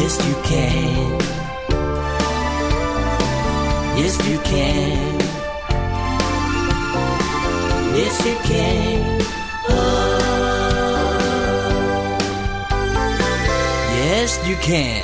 Yes you can Yes you can Yes you can Yes you can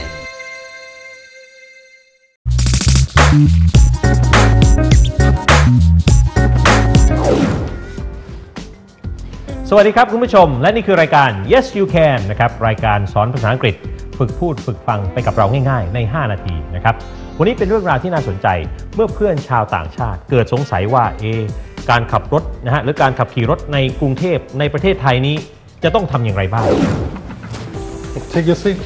สวัสดีครับคุณผู้ชมและนี่คือรายการ Yes You Can นะครับรายการสอนภาษาอังกฤษฝึกพูดฝึกฟังไปกับเราง่ายๆใน5นาทีนะครับวันนี้เป็นเรื่องราวที่น่าสนใจเมื่อเพื่อนชาวต่างชาติเกิดสงสัยว่าการขับรถนะฮะหรือการขับขี่รถในกรุงเทพในประเทศไทยนี้จะต้องทำอย่างไรบ้าง Take your seat.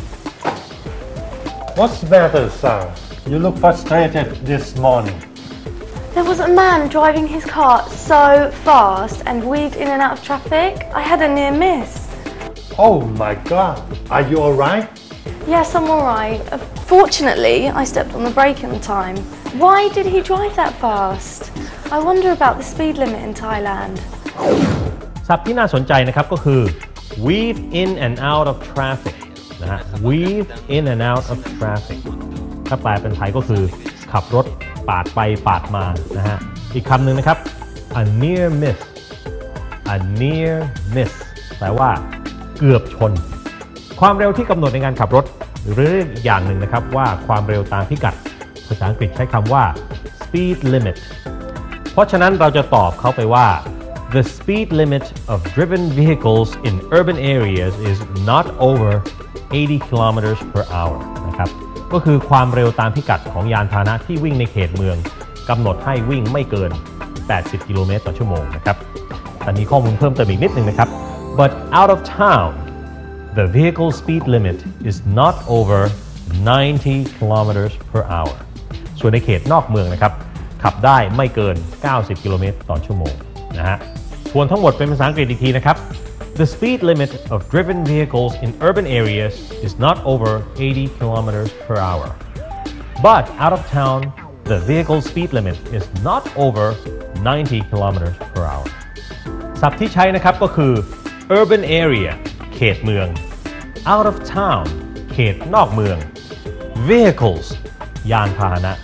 What's the matter, sir? You look frustrated this morning.There was a man driving his car so fast and weaved in and out of traffic. I had a near miss. Oh my God! Are you alright? Yes, I'm alright. Fortunately, I stepped on the brake in time. Why did he drive that fast? I wonder about the speed limit in Thailand. ศัพท์ที่น่าสนใจนะครับก็คือ weave in and out of traffic นะฮะ weave in and out of traffic ถ้าแปลเป็นไทยก็คือขับรถปาดไปปาดมานะฮะอีกคำหนึ่งนะครับ a near miss a near miss แปลว่าเกือบชนความเร็วที่กำหนดในการขับรถหรืออีกอย่างหนึ่งนะครับว่าความเร็วตามพิกัดภาษาอังกฤษใช้คำว่า speed limit เพราะฉะนั้นเราจะตอบเขาไปว่า the speed limit of driven vehicles in urban areas is not over 80 kilometers per hour นะครับก็คือความเร็วตามพิกัดของยานพาหนะที่วิ่งในเขตเมืองกำหนดให้วิ่งไม่เกิน80กิโลเมตรต่อชั่วโมงนะครับแต่มีข้อมูลเพิ่มเติมอีกนิดนึงนะครับ but out of town the vehicle speed limit is not over 90 kilometers per hour ส่วนในเขตนอกเมืองนะครับขับได้ไม่เกิน90กิโลเมตรต่อชั่วโมงนะฮะทวนทั้งหมดเป็นภาษาอังกฤษอีกทีนะครับThe speed limit of driven vehicles in urban areas is not over 80 kilometers per hour. But out of town, the vehicle speed limit is not over 90 kilometers per hour. ศัพท์ที่ใช้นะครับก็คือ urban area เขตเมือง out of town เขตนอกเมือง vehicles ยานพาหนะ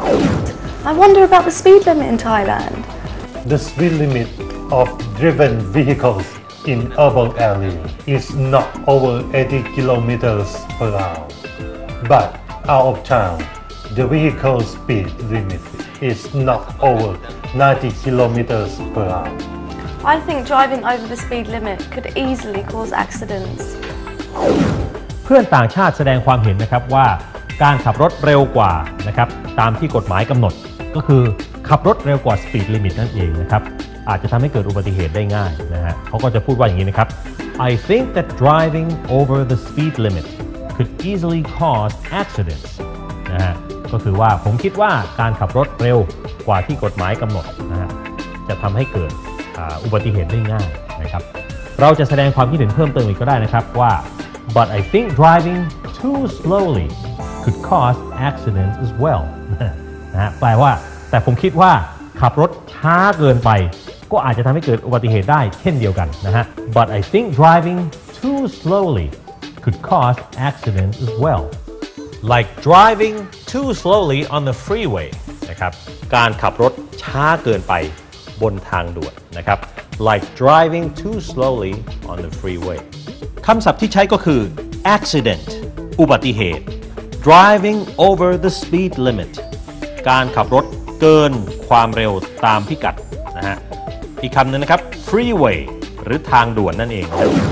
I wonder about the speed limit in Thailand. The speed limit of driven vehicles.in urban area is not over 80 kilometers per hour. But out of town, the vehicle speed limit is not over 90 kilometers per hour. I think driving over the speed limit could easily cause accidents. เพื่อนต่างชาติแสดงความเห็นนะครับว่าการขับรถเร็วกว่านะครับตามที่กฎหมายกำหนดก็คือขับรถเร็วกว่า speed limit นั่นเองนะครับอาจจะทำให้เกิดอุบัติเหตุได้ง่ายนะฮะเขาก็จะพูดว่าอย่างนี้นะครับ I think that driving over the speed limit could easily cause accidents นะฮะก็คือว่าผมคิดว่าการขับรถเร็วกว่าที่กฎหมายกำหนดนะฮะจะทำให้เกิดอุบัติเหตุได้ง่ายนะครับเราจะแสดงความคิดเห็นเพิ่มเติมอีกก็ได้นะครับว่า but I think driving too slowly could cause accidents as well นะฮะแปลว่าแต่ผมคิดว่าขับรถช้าเกินไปก็อาจจะทำให้เกิดอุบัติเหตุได้เช่นเดียวกันนะฮะ but I think driving too slowly could cause accidents as well like driving too slowly on the freeway นะครับการขับรถช้าเกินไปบนทางด่วนนะครับ like driving too slowly on the freeway คำศัพท์ที่ใช้ก็คือ accident อุบัติเหตุ driving over the speed limit การขับรถเกินความเร็วตามพิกัดนะฮะอีกคำหนึ่งนะครับ freeway หรือทางด่วนนั่นเอง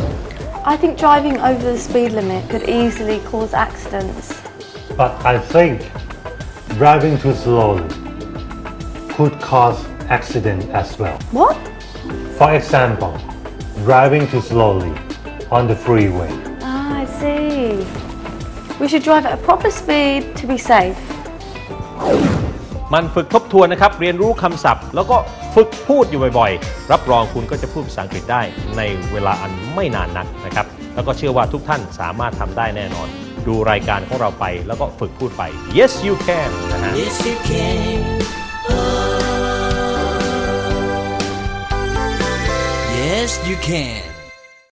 I think driving over the speed limit could easily cause accidents. But I think driving too slowly could cause accident as well. What? For example, driving too slowly on the freeway. I see. We should drive at a proper speed to be safe. มันฝึกทบทวนนะครับเรียนรู้คำศัพท์แล้วก็ฝึกพูดอยู่บ่อยๆรับรองคุณก็จะพูดภาษาอังกฤษได้ในเวลาอันไม่นานนักนะครับแล้วก็เชื่อว่าทุกท่านสามารถทำได้แน่นอนดูรายการของเราไปแล้วก็ฝึกพูดไป Yes you can นะฮะ Yes you can Yes you can